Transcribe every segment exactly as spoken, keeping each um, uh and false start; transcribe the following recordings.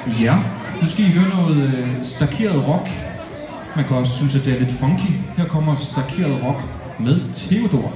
Ja, nu skal I høre noget øh, stakeret rock. Man kan også synes, at det er lidt funky. Her kommer stakeret rock med Theodor.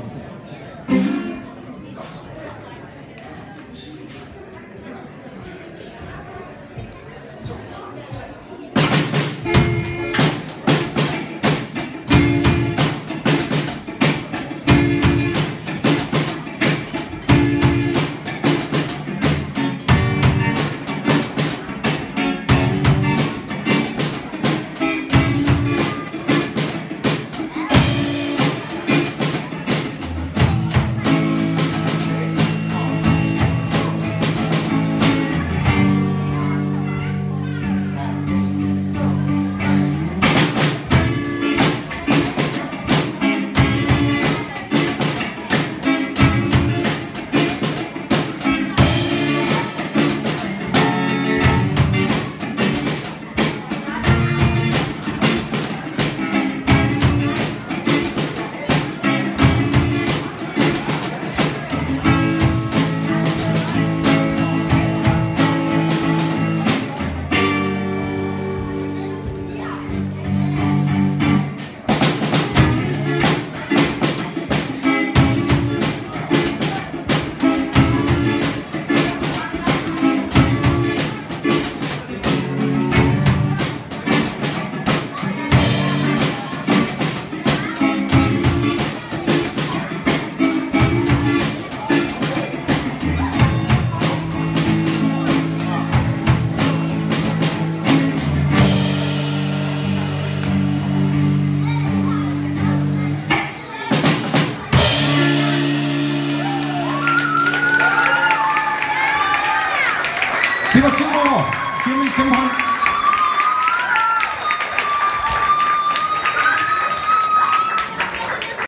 Det var Theodor. Giv mig en kæmpe hånd.